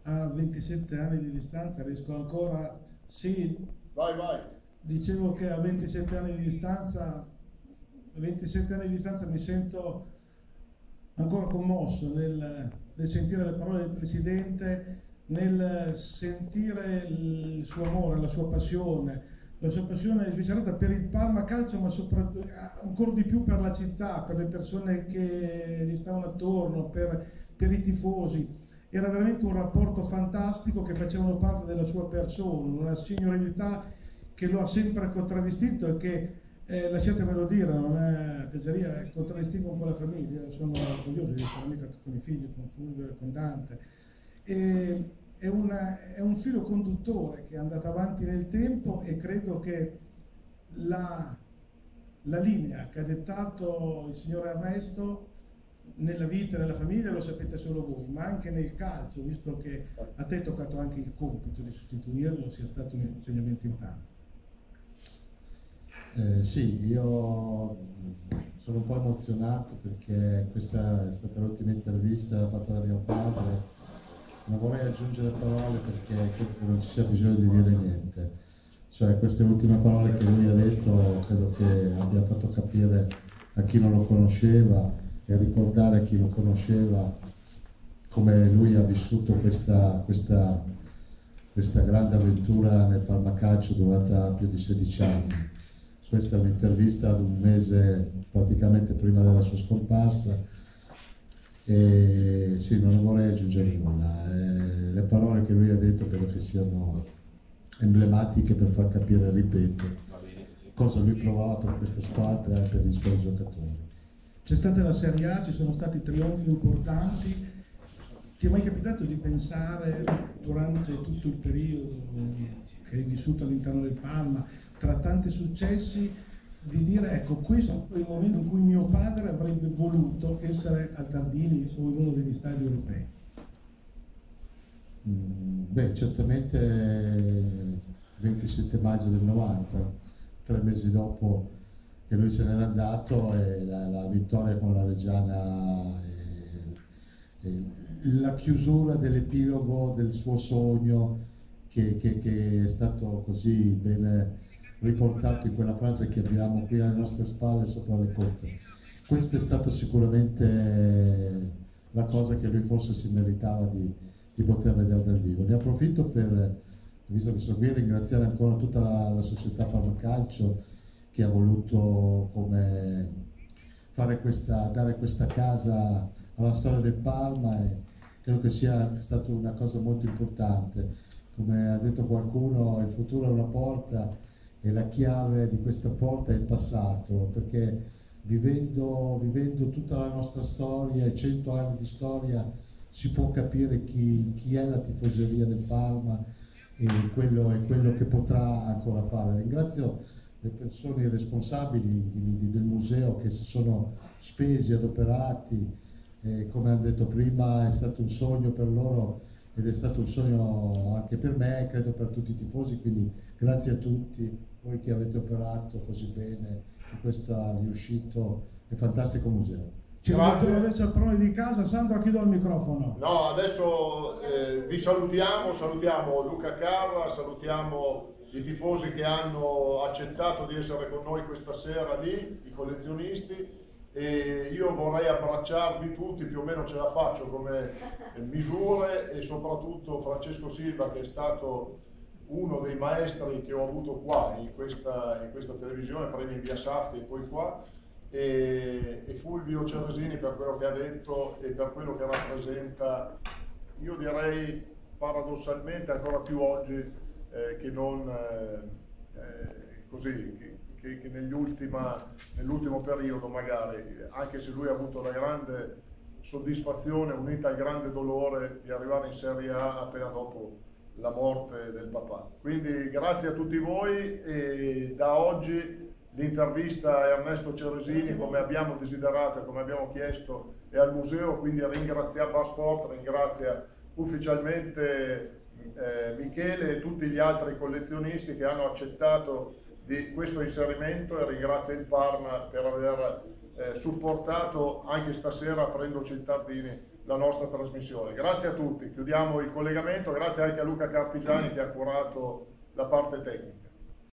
a 27 anni di distanza riesco ancora, sì, Vai, vai. dicevo che a 27 anni di distanza, 27 anni di distanza mi sento ancora commosso nel sentire le parole del Presidente, nel sentire il suo amore, la sua passione sviscerata per il Parma Calcio, ma soprattutto ancora di più per la città, per le persone che gli stavano attorno, per i tifosi. Era veramente un rapporto fantastico che facevano parte della sua persona, una signorilità che lo ha sempre contraddistinto e che, lasciatemelo dire, non è piaggeria, contraddistingue un po' la famiglia. Io sono orgoglioso di essere amico con i figli, con Fulvio e con Dante. È un filo conduttore che è andato avanti nel tempo e credo che la, la linea che ha dettato il signor Ernesto nella vita, nella famiglia, lo sapete solo voi, ma anche nel calcio, visto che a te è toccato anche il compito di sostituirlo, sia stato un insegnamento importante. Sì, io sono un po' emozionato perché questa è stata l'ultima intervista fatta da mio padre. Non vorrei aggiungere parole perché credo che non ci sia bisogno di dire niente. Cioè, queste ultime parole che lui ha detto credo che abbia fatto capire a chi non lo conosceva e ricordare a chi lo conosceva come lui ha vissuto questa grande avventura nel Parma Calcio durata più di 16 anni. Questa è un'intervista ad un mese praticamente prima della sua scomparsa e sì, non vorrei aggiungere nulla. Le parole che lui ha detto credo che siano emblematiche per far capire, ripeto, cosa lui provava per questa squadra e per i suoi giocatori. C'è stata la Serie A, ci sono stati trionfi importanti. Ti è mai capitato di pensare durante tutto il periodo che hai vissuto all'interno del Parma, tra tanti successi, di dire ecco, questo è il momento in cui mio padre avrebbe voluto essere al Tardini o in uno degli stadi europei? Beh, certamente 27 maggio del 90, 3 mesi dopo che lui se n'era andato, e la vittoria con la Reggiana, e la chiusura dell'epilogo del suo sogno che è stato così ben riportato in quella frase che abbiamo qui alle nostre spalle sopra le coppe. Questo è stato sicuramente la cosa che lui forse si meritava di poter vedere dal vivo. Ne approfitto per, visto che sono qui, ringraziare ancora tutta la società Parma Calcio che ha voluto dare questa casa alla storia del Parma, e credo che sia stata una cosa molto importante. Come ha detto qualcuno, il futuro è una porta e la chiave di questa porta è il passato, perché vivendo tutta la nostra storia e 100 anni di storia si può capire chi è la tifoseria del Parma e quello che potrà ancora fare. Ringrazio le persone responsabili del museo che si sono spesi, adoperati, come hanno detto prima è stato un sogno per loro ed è stato un sogno anche per me e credo per tutti i tifosi, quindi grazie a tutti voi che avete operato così bene in questo riuscito e fantastico museo. Ci rivolgiamo invece al padrone di casa. Sandro, chiedo il microfono. No, adesso vi salutiamo Luca Carra, salutiamo i tifosi che hanno accettato di essere con noi questa sera lì, i collezionisti, e io vorrei abbracciarvi tutti, più o meno ce la faccio come misure, e soprattutto Francesco Silva, che è stato uno dei maestri che ho avuto qua in questa televisione, prima in via Saffi e poi qua, e Fulvio Ceresini per quello che ha detto e per quello che rappresenta, io direi paradossalmente ancora più oggi che non così, che nell'ultimo periodo magari, anche se lui ha avuto la grande soddisfazione unita al grande dolore di arrivare in Serie A appena dopo la morte del papà. Quindi grazie a tutti voi, e da oggi l'intervista a Ernesto Ceresini, come abbiamo desiderato e come abbiamo chiesto, è al museo, quindi ringrazia Barsport, ringrazia ufficialmente Michele e tutti gli altri collezionisti che hanno accettato di questo inserimento, e ringrazia il Parma per aver supportato anche stasera, aprendoci il Tardini, la nostra trasmissione. Grazie a tutti, chiudiamo il collegamento, grazie anche a Luca Carpigiani che ha curato la parte tecnica.